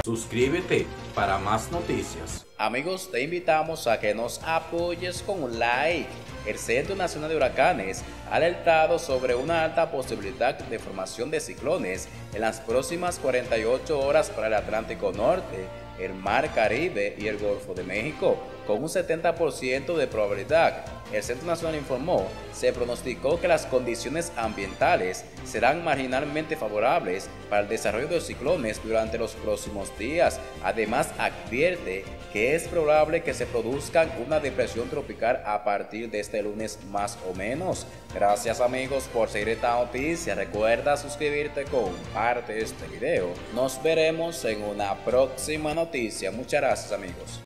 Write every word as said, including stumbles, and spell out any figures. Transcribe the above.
Suscríbete para más noticias. Amigos, te invitamos a que nos apoyes con un like. El Centro Nacional de Huracanes ha alertado sobre una alta posibilidad de formación de ciclones en las próximas cuarenta y ocho horas para el Atlántico Norte, el Mar Caribe y el Golfo de México, con un setenta por ciento de probabilidad. El Centro Nacional informó, se pronosticó que las condiciones ambientales serán marginalmente favorables para el desarrollo de los ciclones durante los próximos días. Además, advierte que es probable que se produzca una depresión tropical a partir de este lunes más o menos. Gracias amigos por seguir esta noticia. Recuerda suscribirte, comparte este video. Nos veremos en una próxima noticia. Muchas gracias amigos.